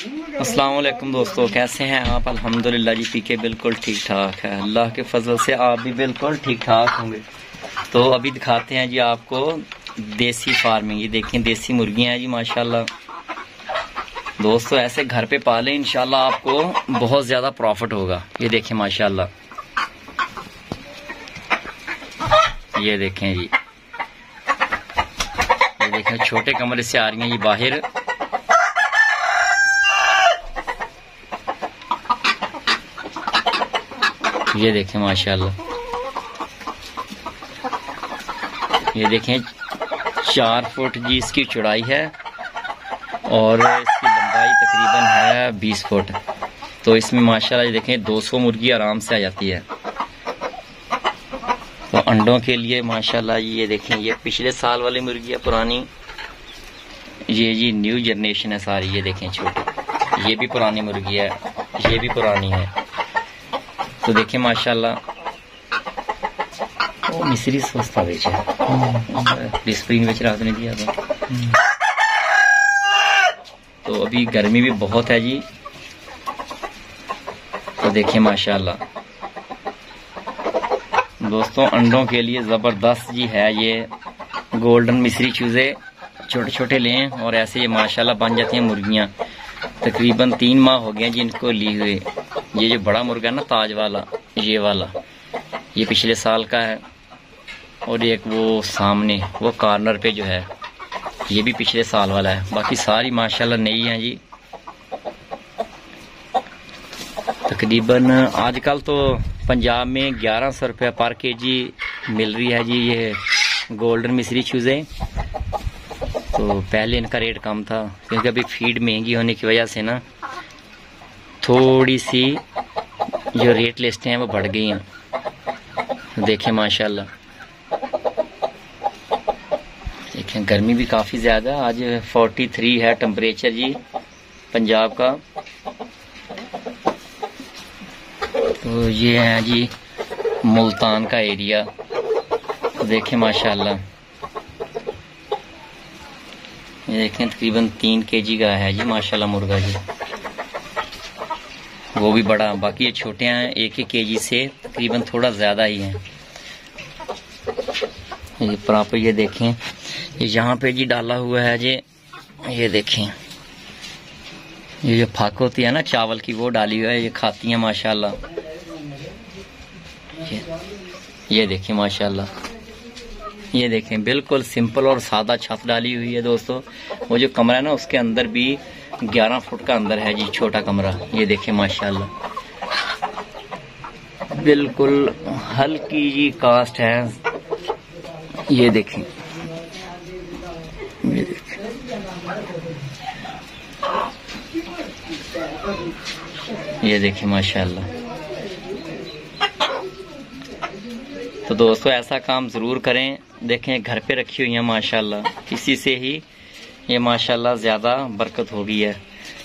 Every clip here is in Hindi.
अस्सलाम वालेकुम दोस्तों, कैसे हैं आप? अल्हम्दुलिल्लाह जी, पीके बिल्कुल ठीक ठाक है। अल्लाह के फजल से आप भी बिल्कुल ठीक ठाक होंगे। तो अभी दिखाते हैं जी आपको देसी फार्मिंग। ये देखें, देसी मुर्गियां हैं जी माशाल्लाह। दोस्तों ऐसे घर पे पालें, इंशाल्लाह आपको बहुत ज़्यादा प्रॉफिट होगा। ये देखें माशाल्लाह, ये देखें जी, ये देखें छोटे कमरे से आ रही हैं ये बाहर। ये देखें माशाल्लाह, ये देखें 4 फुट जी इसकी चौड़ाई है और इसकी लंबाई तकरीबन है 20 फुट। तो इसमें माशाल्लाह ये देखें 200 मुर्गी आराम से आ जाती है। तो अंडों के लिए माशाल्लाह ये देखें, ये पिछले साल वाली मुर्गी है पुरानी, ये जी न्यू जनरेशन है सारी। ये देखें छोटी, ये भी पुरानी मुर्गी है, ये भी पुरानी है। तो देखें माशाल्लाह, वो मिस्री सस्ता बेचा है, स्प्रिंग बेच रहा नहीं दिया तो अभी गर्मी भी बहुत है जी। तो देखें माशाल्लाह दोस्तों, अंडों के लिए जबरदस्त जी है ये गोल्डन मिस्री चूजे। छोटे छोटे लें और ऐसे ये माशाल्लाह बन जाती हैं मुर्गियां। तकरीबन 3 माह हो गए जी इनको ली हुए। ये जो बड़ा मुर्गा है ना ताज वाला, ये वाला, ये पिछले साल का है। और एक वो सामने वो कॉर्नर पे जो है, ये भी पिछले साल वाला है। बाकी सारी माशाल्लाह नई हैं जी। तकरीबन आजकल तो पंजाब में 1100 रुपये पर केजी मिल रही है जी ये गोल्डन मिस्री चूजे। तो पहले इनका रेट कम था, क्योंकि अभी फीड महंगी होने की वजह से ना थोड़ी सी जो रेट लिस्टें हैं वो बढ़ गई हैं। देखें माशाल्लाह, देखें गर्मी भी काफ़ी ज़्यादा। आज 43 है टेम्परेचर जी पंजाब का। तो ये है जी मुल्तान का एरिया। देखें माशाल्लाह, ये देखें तकरीबन 3 केजी का है जी माशाल्लाह मुर्गा जी, वो भी बड़ा। बाकी ये छोटे हैं, 1-1 केजी से तकरीबन थोड़ा ज़्यादा ही हैं। ये प्रॉपर ये देखें, ये यहाँ पे जी डाला हुआ है जी, ये देखें ये जो फाक होती है ना चावल की, वो डाली हुई है, ये खाती हैं माशाल्लाह। ये देखें माशाल्लाह, ये देखें बिल्कुल सिंपल और सादा छत डाली हुई है दोस्तों। वो जो कमरा है ना उसके अंदर भी 11 फुट का अंदर है जी छोटा कमरा। ये देखें माशाल्लाह, बिल्कुल हल्की जी कास्ट है। ये देखें, ये देखें, ये देखें माशाल्लाह। तो दोस्तों ऐसा काम ज़रूर करें। देखें घर पे रखी हुई है माशाल्लाह, इसी से ही ये माशाल्लाह ज़्यादा बरकत हो गई है।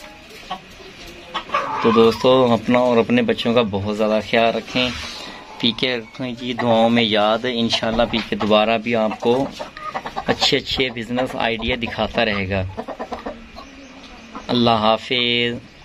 तो दोस्तों अपना और अपने बच्चों का बहुत ज़्यादा ख्याल रखें। पीके रखें जी दुआओं में याद। इंशाल्लाह पीके दोबारा भी आपको अच्छे अच्छे बिजनेस आइडिया दिखाता रहेगा। अल्लाह हाफिज़।